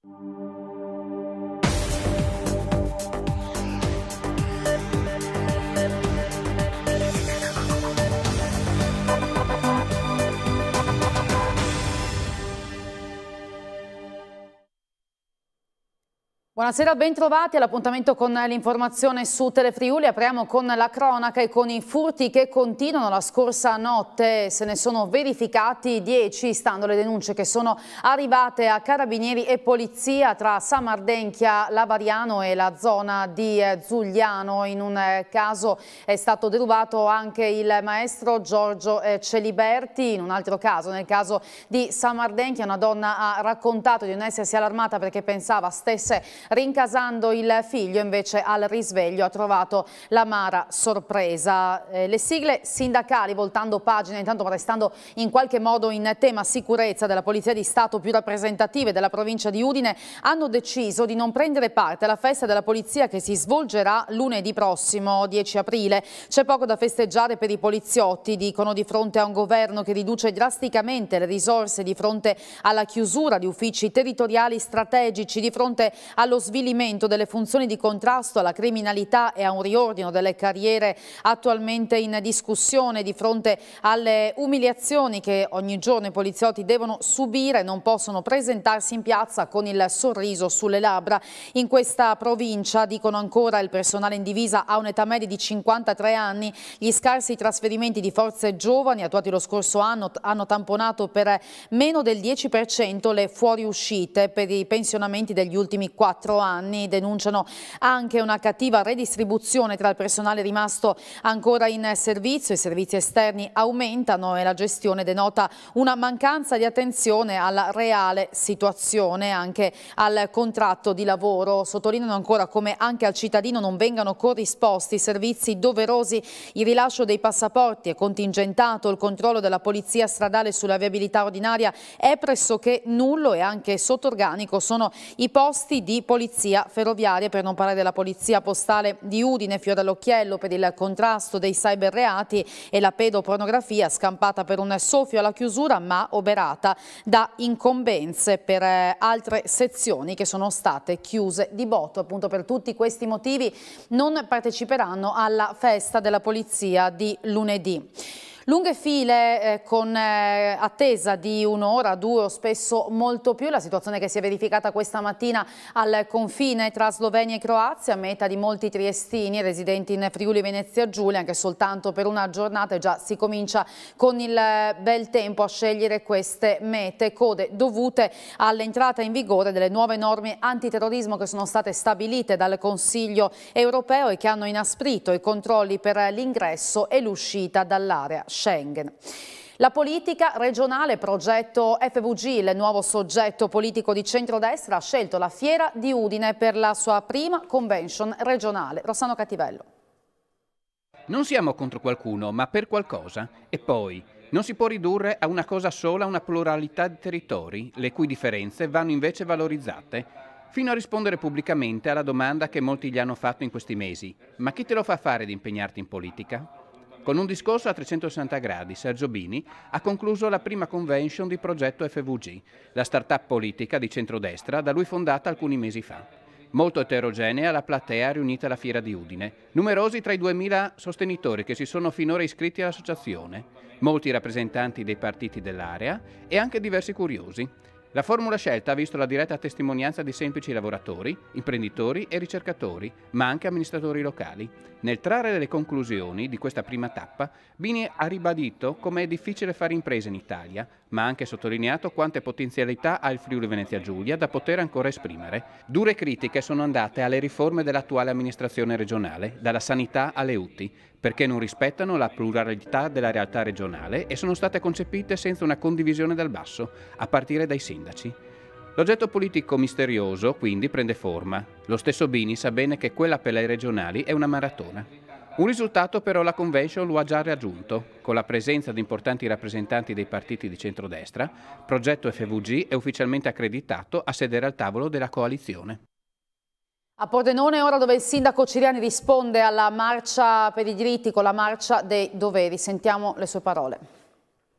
Buonasera, ben trovati all'appuntamento con l'informazione su Telefriuli. Apriamo con la cronaca e con i furti che continuano. La scorsa notte se ne sono verificati 10, stando le denunce che sono arrivate a Carabinieri e Polizia tra Samardenchia, Lavariano e la zona di Zugliano. In un caso è stato derubato anche il maestro Giorgio Celiberti. In un altro caso, nel caso di Samardenchia, una donna ha raccontato di non essersi allarmata perché pensava stesse rincasando il figlio, invece al risveglio ha trovato l'amara sorpresa. Le sigle sindacali, voltando pagina, intanto restando in qualche modo in tema sicurezza, della Polizia di Stato più rappresentative della provincia di Udine, hanno deciso di non prendere parte alla festa della Polizia che si svolgerà lunedì prossimo, 10 aprile. C'è poco da festeggiare per i poliziotti, dicono, di fronte a un governo che riduce drasticamente le risorse, di fronte alla chiusura di uffici territoriali strategici, di fronte allo svilimento delle funzioni di contrasto alla criminalità e a un riordino delle carriere attualmente in discussione, di fronte alle umiliazioni che ogni giorno i poliziotti devono subire. Non possono presentarsi in piazza con il sorriso sulle labbra. In questa provincia, dicono ancora, il personale in divisa ha un'età media di 53 anni. Gli scarsi trasferimenti di forze giovani attuati lo scorso anno hanno tamponato per meno del 10% le fuoriuscite per i pensionamenti degli ultimi 4 anni. Denunciano anche una cattiva redistribuzione tra il personale rimasto ancora in servizio. I servizi esterni aumentano e la gestione denota una mancanza di attenzione alla reale situazione, anche al contratto di lavoro. Sottolineano ancora come anche al cittadino non vengano corrisposti servizi doverosi. Il rilascio dei passaporti è contingentato, il controllo della polizia stradale sulla viabilità ordinaria è pressoché nullo e anche sotto organico sono i posti di polizia ferroviaria, per non parlare della polizia postale di Udine, fiore all'occhiello per il contrasto dei cyberreati e la pedopornografia, scampata per un soffio alla chiusura ma oberata da incombenze per altre sezioni che sono state chiuse di botto. Appunto per tutti questi motivi non parteciperanno alla festa della polizia di lunedì. Lunghe file con attesa di un'ora, 2 o spesso molto più. La situazione che si è verificata questa mattina al confine tra Slovenia e Croazia, meta di molti triestini residenti in Friuli Venezia Giulia, anche soltanto per una giornata, e già si comincia con il bel tempo a scegliere queste mete. Code dovute all'entrata in vigore delle nuove norme antiterrorismo che sono state stabilite dal Consiglio europeo e che hanno inasprito i controlli per l'ingresso e l'uscita dall'area Schengen. La politica regionale, progetto FVG, il nuovo soggetto politico di centrodestra, ha scelto la Fiera di Udine per la sua prima convention regionale. Rossano Cattivello. Non siamo contro qualcuno, ma per qualcosa. E poi, non si può ridurre a una cosa sola una pluralità di territori, le cui differenze vanno invece valorizzate, fino a rispondere pubblicamente alla domanda che molti gli hanno fatto in questi mesi: ma chi te lo fa fare di impegnarti in politica? Con un discorso a 360 gradi, Sergio Bini ha concluso la prima convention di progetto FVG, la start-up politica di centrodestra da lui fondata alcuni mesi fa. Molto eterogenea la platea riunita alla Fiera di Udine, numerosi tra i 2000 sostenitori che si sono finora iscritti all'associazione, molti rappresentanti dei partiti dell'area e anche diversi curiosi. La formula scelta ha visto la diretta testimonianza di semplici lavoratori, imprenditori e ricercatori, ma anche amministratori locali. Nel trarre le conclusioni di questa prima tappa, Bini ha ribadito come è difficile fare imprese in Italia, ma ha anche sottolineato quante potenzialità ha il Friuli Venezia Giulia da poter ancora esprimere. Dure critiche sono andate alle riforme dell'attuale amministrazione regionale, dalla sanità alle UTI, perché non rispettano la pluralità della realtà regionale e sono state concepite senza una condivisione dal basso, a partire dai sindaci. L'oggetto politico misterioso quindi prende forma. Lo stesso Bini sa bene che quella per le regionali è una maratona. Un risultato però la convention lo ha già raggiunto. Con la presenza di importanti rappresentanti dei partiti di centrodestra, progetto FVG è ufficialmente accreditato a sedere al tavolo della coalizione. A Pordenone ora, dove il sindaco Ciriani risponde alla marcia per i diritti con la marcia dei doveri. Sentiamo le sue parole.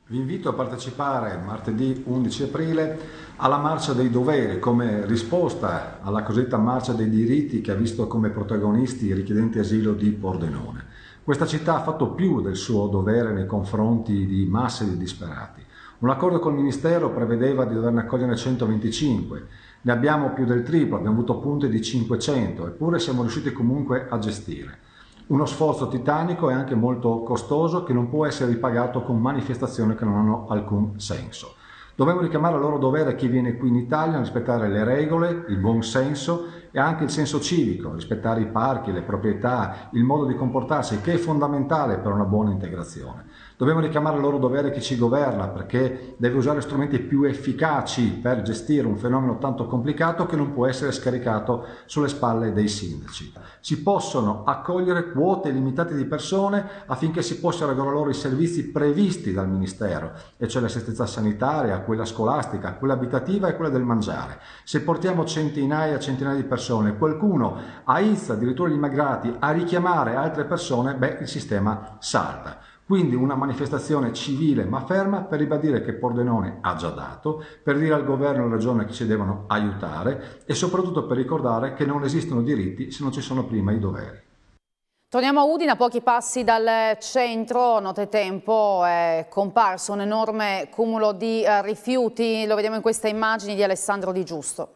Vi invito a partecipare martedì 11 aprile alla Marcia dei Doveri come risposta alla cosiddetta Marcia dei Diritti che ha visto come protagonisti i richiedenti asilo di Pordenone. Questa città ha fatto più del suo dovere nei confronti di masse di disperati. Un accordo col Ministero prevedeva di doverne accogliere 125, ne abbiamo più del triplo, abbiamo avuto punte di 500, eppure siamo riusciti comunque a gestire. Uno sforzo titanico e anche molto costoso che non può essere ripagato con manifestazioni che non hanno alcun senso. Dobbiamo richiamare al loro dovere chi viene qui in Italia a rispettare le regole, il buon senso e anche il senso civico, rispettare i parchi, le proprietà, il modo di comportarsi che è fondamentale per una buona integrazione. Dobbiamo richiamare al loro dovere chi ci governa perché deve usare strumenti più efficaci per gestire un fenomeno tanto complicato che non può essere scaricato sulle spalle dei sindaci. Si possono accogliere quote limitate di persone affinché si possano erogare loro i servizi previsti dal Ministero, e cioè l'assistenza sanitaria, quella scolastica, quella abitativa e quella del mangiare. Se portiamo centinaia e centinaia di persone, qualcuno aizza addirittura gli immigrati a richiamare altre persone, il sistema salta. Quindi una manifestazione civile ma ferma per ribadire che Pordenone ha già dato, per dire al governo e alla regione che ci devono aiutare e soprattutto per ricordare che non esistono diritti se non ci sono prima i doveri. Torniamo a Udine, a pochi passi dal centro. Nottetempo è comparso un enorme cumulo di rifiuti, lo vediamo in queste immagini di Alessandro Di Giusto.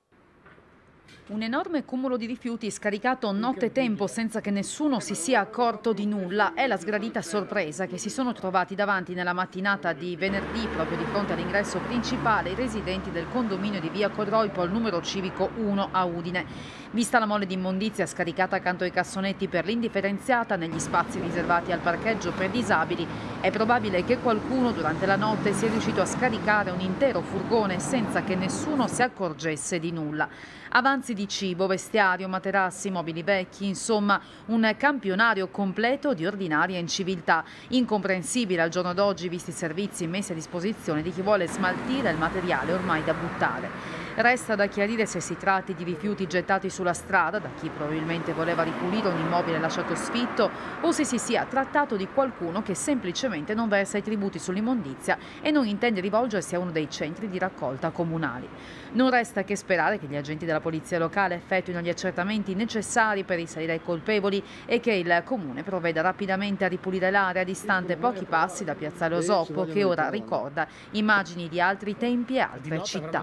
Un enorme cumulo di rifiuti scaricato nottetempo senza che nessuno si sia accorto di nulla. È la sgradita sorpresa che si sono trovati davanti nella mattinata di venerdì, proprio di fronte all'ingresso principale, i residenti del condominio di via Codroipo al numero civico 1 a Udine. Vista la mole di immondizia scaricata accanto ai cassonetti per l'indifferenziata negli spazi riservati al parcheggio per disabili, è probabile che qualcuno durante la notte sia riuscito a scaricare un intero furgone senza che nessuno si accorgesse di nulla. Avanzi di cibo, vestiario, materassi, mobili vecchi, insomma un campionario completo di ordinaria inciviltà, incomprensibile al giorno d'oggi visti i servizi messi a disposizione di chi vuole smaltire il materiale ormai da buttare. Resta da chiarire se si tratti di rifiuti gettati sulla strada da chi probabilmente voleva ripulire un immobile lasciato sfitto o se si sia trattato di qualcuno che semplicemente non versa i tributi sull'immondizia e non intende rivolgersi a uno dei centri di raccolta comunali. Non resta che sperare che gli agenti della polizia locale effettuino gli accertamenti necessari per risalire ai colpevoli e che il comune provveda rapidamente a ripulire l'area distante pochi passi da Piazzale Osoppo, che ora ricorda immagini di altri tempi e altre città.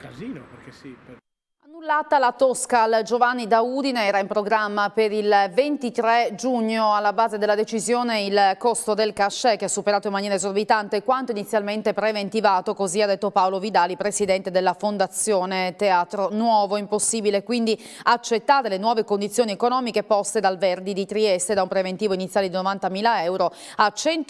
Annullata la Tosca al Giovanni da Udine, era in programma per il 23 giugno. Alla base della decisione il costo del cachet, che ha superato in maniera esorbitante quanto inizialmente preventivato, così ha detto Paolo Vidali, presidente della Fondazione Teatro Nuovo. Impossibile quindi accettare le nuove condizioni economiche poste dal Verdi di Trieste, da un preventivo iniziale di 90.000 euro a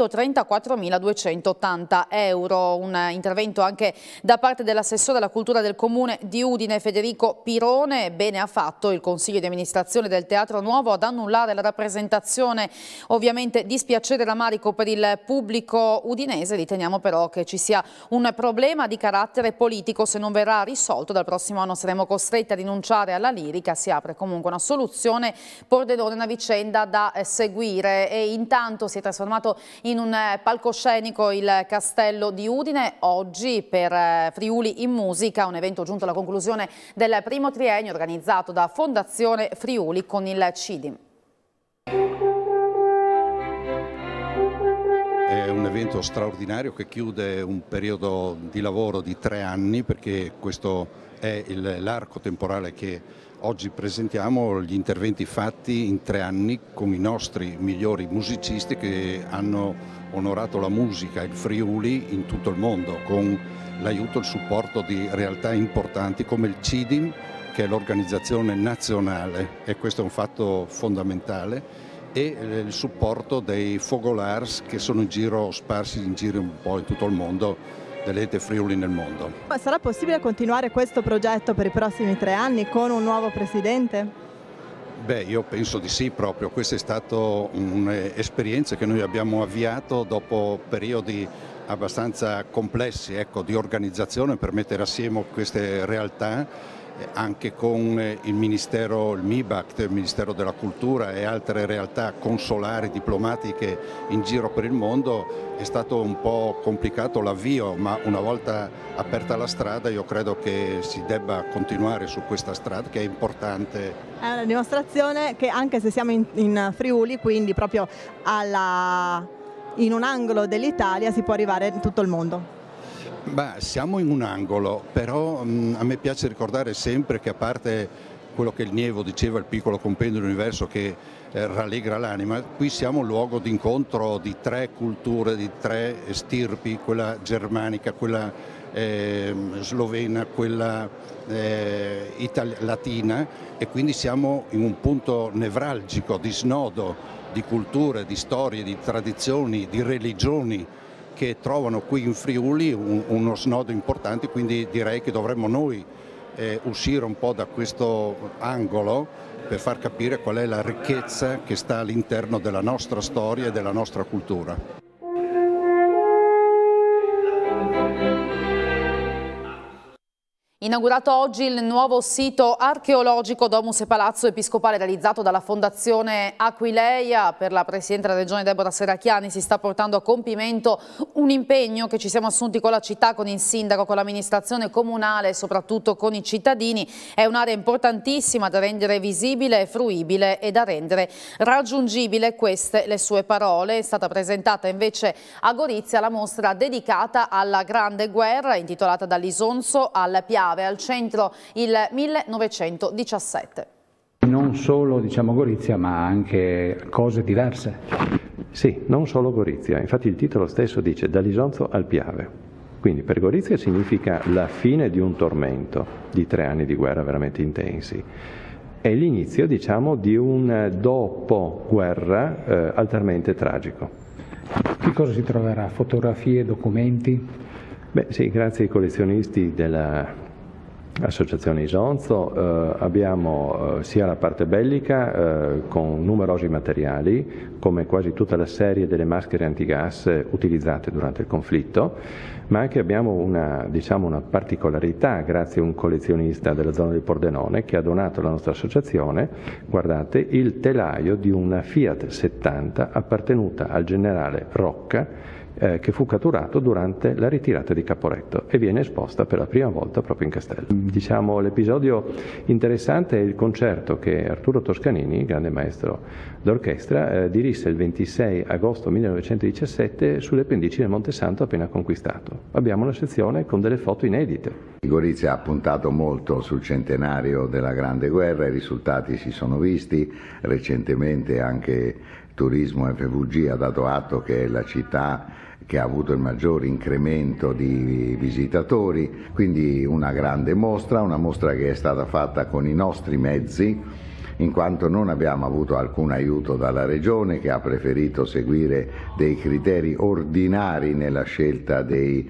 134.280 euro. Un intervento anche da parte dell'assessore alla cultura del comune di Udine, Federico Pirone. Bene ha fatto il Consiglio di amministrazione del Teatro Nuovo ad annullare la rappresentazione. Ovviamente dispiacere e rammarico per il pubblico udinese, riteniamo però che ci sia un problema di carattere politico. Se non verrà risolto dal prossimo anno saremo costretti a rinunciare alla lirica. Si apre comunque una soluzione, Pordenone una vicenda da seguire. E intanto si è trasformato in un palcoscenico il Castello di Udine. Oggi per Friuli in Musica, un evento giunto alla conclusione del primo triennio organizzato da Fondazione Friuli con il CIDIM. È un evento straordinario che chiude un periodo di lavoro di 3 anni, perché questo è l'arco temporale che oggi presentiamo, gli interventi fatti in 3 anni con i nostri migliori musicisti che hanno onorato la musica e il Friuli in tutto il mondo, con l'aiuto e il supporto di realtà importanti come il CIDIM, che è l'organizzazione nazionale, e questo è un fatto fondamentale, e il supporto dei Fogolars che sono in giro, sparsi in giro un po' in tutto il mondo, dell'Ente Friuli nel mondo. Ma sarà possibile continuare questo progetto per i prossimi 3 anni con un nuovo presidente? Beh, io penso di sì proprio. Questa è stata un'esperienza che noi abbiamo avviato dopo periodi abbastanza complessi, ecco, di organizzazione per mettere assieme queste realtà, anche con il Ministero, il MIBACT, il Ministero della Cultura e altre realtà consolari, diplomatiche in giro per il mondo, è stato un po' complicato l'avvio, ma una volta aperta la strada io credo che si debba continuare su questa strada che è importante. È una dimostrazione che anche se siamo in Friuli, quindi proprio in un angolo dell'Italia, si può arrivare in tutto il mondo. Siamo in un angolo, però a me piace ricordare sempre che, a parte quello che il Nievo diceva, il piccolo compendio dell'universo che rallegra l'anima, qui siamo un luogo di incontro di tre culture, di tre stirpi, quella germanica, quella slovena, quella latina, e quindi siamo in un punto nevralgico di snodo di culture, di storie, di tradizioni, di religioni, che trovano qui in Friuli uno snodo importante, quindi direi che dovremmo noi uscire un po' da questo angolo per far capire qual è la ricchezza che sta all'interno della nostra storia e della nostra cultura. Inaugurato oggi il nuovo sito archeologico Domus e Palazzo Episcopale realizzato dalla Fondazione Aquileia. Per la Presidente della Regione Deborah Serracchiani si sta portando a compimento un impegno che ci siamo assunti con la città, con il sindaco, con l'amministrazione comunale e soprattutto con i cittadini. È un'area importantissima da rendere visibile e fruibile e da rendere raggiungibile. Queste le sue parole. È stata presentata invece a Gorizia la mostra dedicata alla Grande Guerra, intitolata Dall'Isonzo al Piave, al centro il 1917. Non solo Gorizia, ma anche cose diverse. Sì, non solo Gorizia, infatti il titolo stesso dice Dall'Isonzo al Piave. Quindi per Gorizia significa la fine di un tormento, di 3 anni di guerra veramente intensi. È l'inizio, di un dopoguerra altamente tragico. Che cosa si troverà? Fotografie, documenti? Sì, grazie ai collezionisti dell'Associazione Isonzo abbiamo sia la parte bellica con numerosi materiali, come quasi tutta la serie delle maschere antigas utilizzate durante il conflitto, ma anche abbiamo una particolarità grazie a un collezionista della zona del Pordenone che ha donato alla nostra associazione, guardate, il telaio di una Fiat 70 appartenuta al generale Rocca, che fu catturato durante la ritirata di Caporetto e viene esposta per la prima volta proprio in castello. L'episodio interessante è il concerto che Arturo Toscanini, grande maestro d'orchestra, dirisse il 26 agosto 1917 sulle pendici del Monte Santo appena conquistato. Abbiamo una sezione con delle foto inedite. Gorizia ha puntato molto sul centenario della Grande Guerra, i risultati si sono visti, recentemente anche Turismo FVG ha dato atto che è la città che ha avuto il maggior incremento di visitatori, quindi una grande mostra, una mostra che è stata fatta con i nostri mezzi, in quanto non abbiamo avuto alcun aiuto dalla Regione, che ha preferito seguire dei criteri ordinari nella scelta delle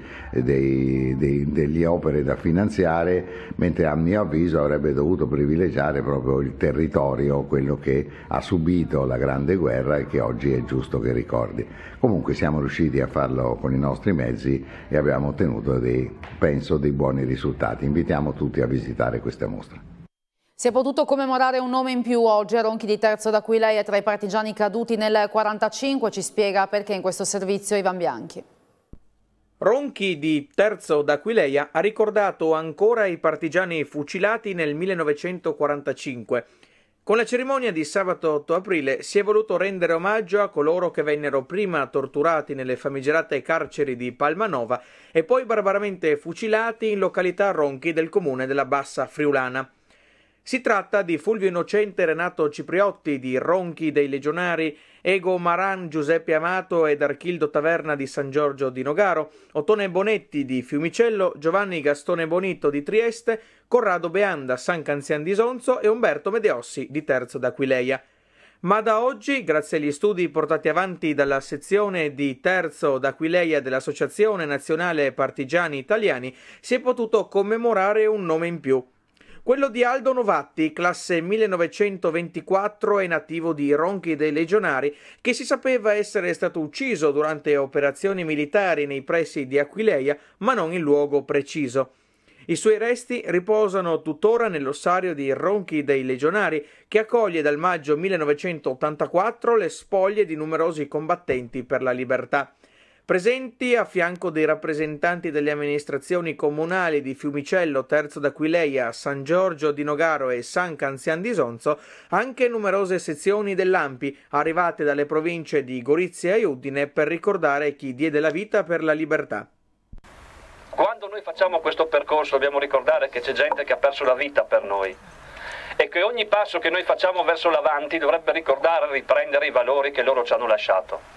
opere da finanziare, mentre a mio avviso avrebbe dovuto privilegiare proprio il territorio, quello che ha subito la Grande Guerra e che oggi è giusto che ricordi. Comunque siamo riusciti a farlo con i nostri mezzi e abbiamo ottenuto penso dei buoni risultati. Invitiamo tutti a visitare questa mostra. Si è potuto commemorare un nome in più oggi a Ronchi di Terzo d'Aquileia tra i partigiani caduti nel 1945. Ci spiega perché in questo servizio Ivan Bianchi. Ronchi di Terzo d'Aquileia ha ricordato ancora i partigiani fucilati nel 1945. Con la cerimonia di sabato 8 aprile si è voluto rendere omaggio a coloro che vennero prima torturati nelle famigerate carceri di Palmanova e poi barbaramente fucilati in località Ronchi del comune della Bassa Friulana. Si tratta di Fulvio Innocente Renato Cipriotti di Ronchi dei Legionari, Ego Maran Giuseppe Amato ed Archildo Taverna di San Giorgio di Nogaro, Ottone Bonetti di Fiumicello, Giovanni Gastone Bonito di Trieste, Corrado Beanda San Canzian di Isonzo e Umberto Medeossi di Terzo d'Aquileia. Ma da oggi, grazie agli studi portati avanti dalla sezione di Terzo d'Aquileia dell'Associazione Nazionale Partigiani Italiani, si è potuto commemorare un nome in più. Quello di Aldo Novatti, classe 1924 e nativo di Ronchi dei Legionari, che si sapeva essere stato ucciso durante operazioni militari nei pressi di Aquileia, ma non in luogo preciso. I suoi resti riposano tuttora nell'ossario di Ronchi dei Legionari, che accoglie dal maggio 1984 le spoglie di numerosi combattenti per la libertà. Presenti a fianco dei rappresentanti delle amministrazioni comunali di Fiumicello, Terzo d'Aquileia, San Giorgio di Nogaro e San Canzian di Sonzo, anche numerose sezioni dell'ANPI arrivate dalle province di Gorizia e Udine per ricordare chi diede la vita per la libertà. Quando noi facciamo questo percorso dobbiamo ricordare che c'è gente che ha perso la vita per noi e che ogni passo che noi facciamo verso l'avanti dovrebbe ricordare e riprendere i valori che loro ci hanno lasciato.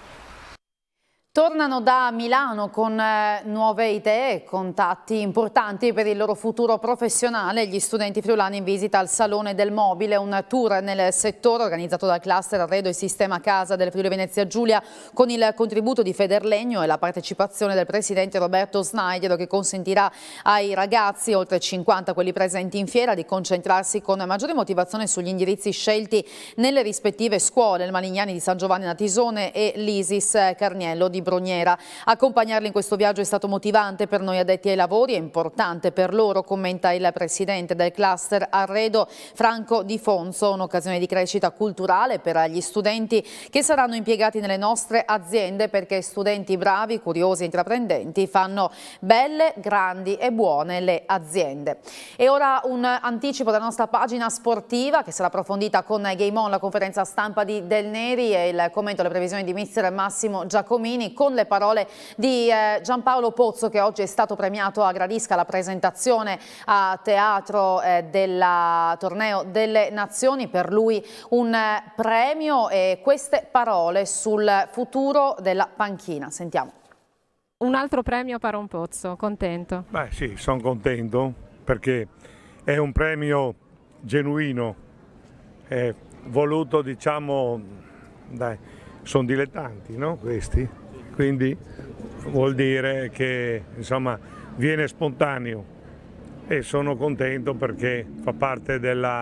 Tornano da Milano con nuove idee e contatti importanti per il loro futuro professionale. Gli studenti friulani in visita al Salone del Mobile, un tour nel settore organizzato dal cluster Arredo e Sistema Casa del Friuli Venezia Giulia con il contributo di Federlegno e la partecipazione del presidente Roberto Snaidero, che consentirà ai ragazzi, oltre 50 quelli presenti in fiera, di concentrarsi con maggiore motivazione sugli indirizzi scelti nelle rispettive scuole, il Malignani di San Giovanni Natisone e l'Isis Carniello di Bruniera. Accompagnarli in questo viaggio è stato motivante per noi addetti ai lavori e importante per loro, commenta il presidente del cluster Arredo, Franco Di Fonso, un'occasione di crescita culturale per gli studenti che saranno impiegati nelle nostre aziende, perché studenti bravi, curiosi e intraprendenti fanno belle, grandi e buone le aziende. E ora un anticipo della nostra pagina sportiva che sarà approfondita con Game On, la conferenza stampa di Del Neri e il commento alle previsioni di mister Massimo Giacomini, con le parole di Giampaolo Pozzo, che oggi è stato premiato a Gradisca alla presentazione a teatro del torneo delle nazioni. Per lui un premio e queste parole sul futuro della panchina. Sentiamo. Un altro premio a Paron Pozzo, contento? Beh sì, sono contento perché è un premio genuino, è voluto, diciamo, dai, sono dilettanti, no? Questi. Quindi vuol dire che insomma viene spontaneo e sono contento perché fa parte del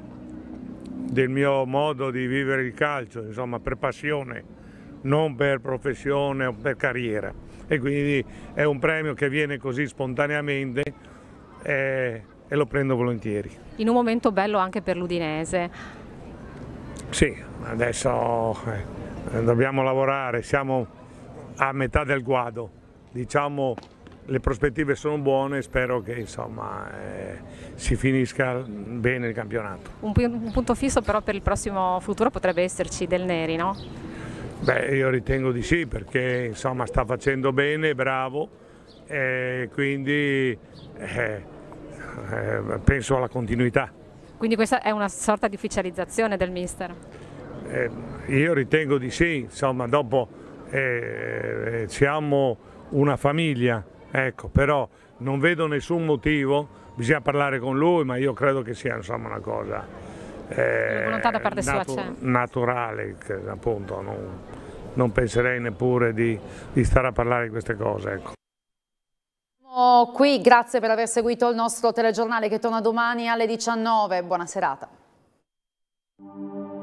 mio modo di vivere il calcio, insomma per passione, non per professione o per carriera, e quindi è un premio che viene così spontaneamente e lo prendo volentieri. In un momento bello anche per l'Udinese. Sì, adesso dobbiamo lavorare, siamo a metà del guado, diciamo, le prospettive sono buone, spero che insomma si finisca bene il campionato. Un punto fisso però per il prossimo futuro potrebbe esserci Del Neri, no? Beh, io ritengo di sì, perché insomma sta facendo bene, bravo, e quindi penso alla continuità. Quindi questa è una sorta di ufficializzazione del mister? Io ritengo di sì, insomma dopo siamo una famiglia, ecco, però non vedo nessun motivo, bisogna parlare con lui, ma io credo che sia insomma una cosa volontà da parte sua c'è. Naturale, che, appunto non penserei neppure di stare a parlare di queste cose, ecco. Qui, grazie per aver seguito il nostro telegiornale che torna domani alle 19. Buona serata.